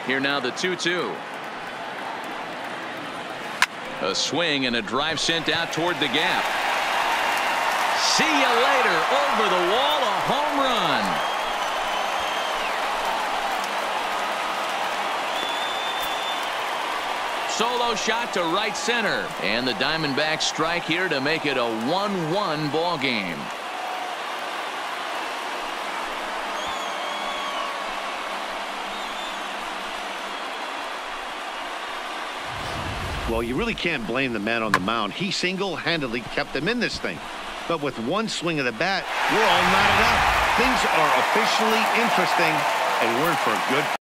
Here now the 2-2. A swing and a drive sent out toward the gap. See you later. Over the wall, a home run. Solo shot to right center. And the Diamondbacks strike here to make it a 1-1 ball game. Well, you really can't blame the man on the mound. He single-handedly kept them in this thing. But with one swing of the bat, we're all knotted up. Things are officially interesting, and we're in for a good